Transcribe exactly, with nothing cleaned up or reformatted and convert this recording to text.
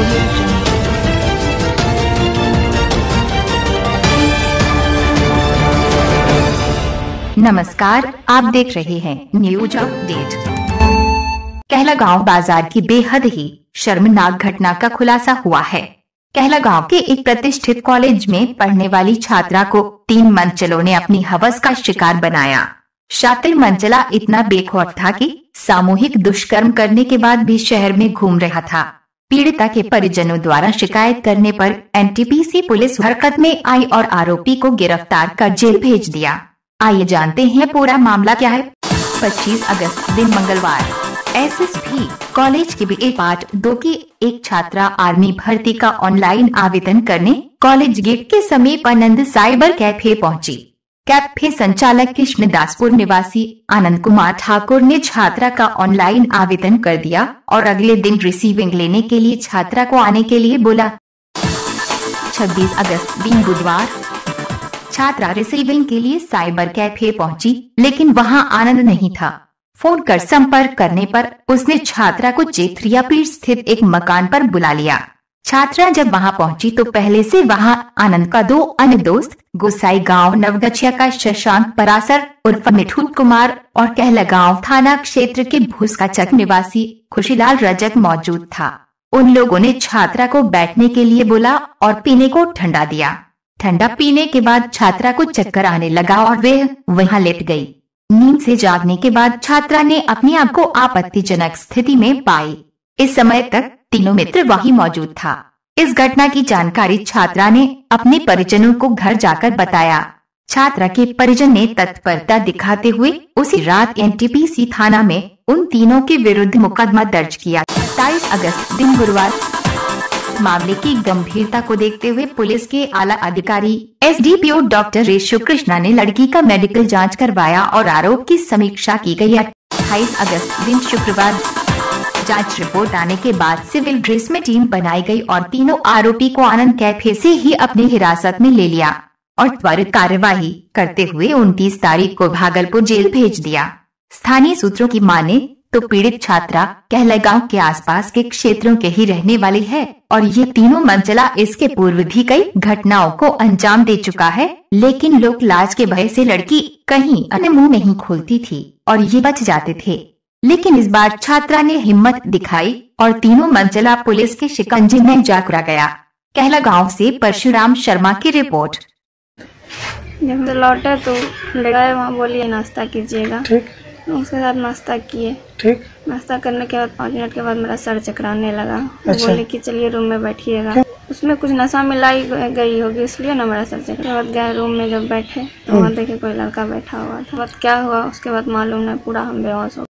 नमस्कार, आप देख रहे हैं न्यूज अपडेट। कहलागांव बाजार की बेहद ही शर्मनाक घटना का खुलासा हुआ है। कहलागांव के एक प्रतिष्ठित कॉलेज में पढ़ने वाली छात्रा को तीन मंचलों ने अपनी हवस का शिकार बनाया। शातिर मंचला इतना बेखौफ था कि सामूहिक दुष्कर्म करने के बाद भी शहर में घूम रहा था। पीड़िता के परिजनों द्वारा शिकायत करने पर एनटीपीसी पुलिस हरकत में आई और आरोपी को गिरफ्तार कर जेल भेज दिया। आइए जानते हैं पूरा मामला क्या है। पच्चीस अगस्त दिन मंगलवार एसएसपी कॉलेज के बीए पार्ट दो की एक छात्रा आर्मी भर्ती का ऑनलाइन आवेदन करने कॉलेज गेट के समीप आनंद साइबर कैफे पहुंची। कैफे संचालक कृष्णदासपुर निवासी आनंद कुमार ठाकुर ने छात्रा का ऑनलाइन आवेदन कर दिया और अगले दिन रिसीविंग लेने के लिए छात्रा को आने के लिए बोला। छब्बीस अगस्त दिन बुधवार छात्रा रिसीविंग के लिए साइबर कैफे पहुंची, लेकिन वहां आनंद नहीं था। फोन कर संपर्क करने पर उसने छात्रा को चेथरियापीठ स्थित एक मकान पर बुला लिया। छात्रा जब वहां पहुंची तो पहले से वहां आनंद का दो अन्य दोस्त गोसाई गांव नवगछिया का शशांक परासर उर्फ मिठू कुमार और कहलागांव थाना क्षेत्र के भूसकाचक निवासी खुशीलाल रजक मौजूद था। उन लोगों ने छात्रा को बैठने के लिए बोला और पीने को ठंडा दिया। ठंडा पीने के बाद छात्रा को चक्कर आने लगा और वे वहां लेट गई। नींद से जागने के बाद छात्रा ने अपने आप को आपत्तिजनक स्थिति में पाई। इस समय तक तीनों मित्र वहीं मौजूद था। इस घटना की जानकारी छात्रा ने अपने परिजनों को घर जाकर बताया। छात्रा के परिजन ने तत्परता दिखाते हुए उसी रात एनटीपीसी थाना में उन तीनों के विरुद्ध मुकदमा दर्ज किया। सत्ताईस अगस्त दिन गुरुवार मामले की गंभीरता को देखते हुए पुलिस के आला अधिकारी एसडीपीओ डॉक्टर रेशु कृष्णा ने लड़की का मेडिकल जांच करवाया और आरोप की समीक्षा की गई। अट्ठाईस अगस्त दिन शुक्रवार जांच रिपोर्ट आने के बाद सिविल ड्रेस में टीम बनाई गई और तीनों आरोपी को आनंद कैफे से ही अपनी हिरासत में ले लिया और त्वरित कार्यवाही करते हुए उनतीस तारीख को भागलपुर जेल भेज दिया। स्थानीय सूत्रों की माने तो पीड़ित छात्रा कहलागांव के आसपास के क्षेत्रों के ही रहने वाली है और ये तीनों मंचला इसके पूर्व भी कई घटनाओं को अंजाम दे चुका है, लेकिन लोक लाज के भय से लड़की कहीं अन्य मुंह नहीं खोलती थी और ये बच जाते थे। लेकिन इस बार छात्रा ने हिम्मत दिखाई और तीनों मंचला पुलिस के शिकंजे में जाकर गया। कहलागांव से परशुराम शर्मा की रिपोर्ट। जब लौटे तो लड़ाई वहाँ बोलिए नाश्ता कीजिएगा। उसके साथ नाश्ता किए। ठीक। नाश्ता करने के बाद पाँच मिनट के बाद मेरा सर चकराने लगा। अच्छा। बोले कि चलिए रूम में बैठिएगा। उसमें कुछ नशा मिलाई गई होगी इसलिए ना मेरा सर चकरा। बाद गए रूम में, जब बैठे तो वहाँ देखे कोई लड़का बैठा हुआ था। बाद क्या हुआ उसके बाद मालूम नहीं, पूरा हम बेहोश हो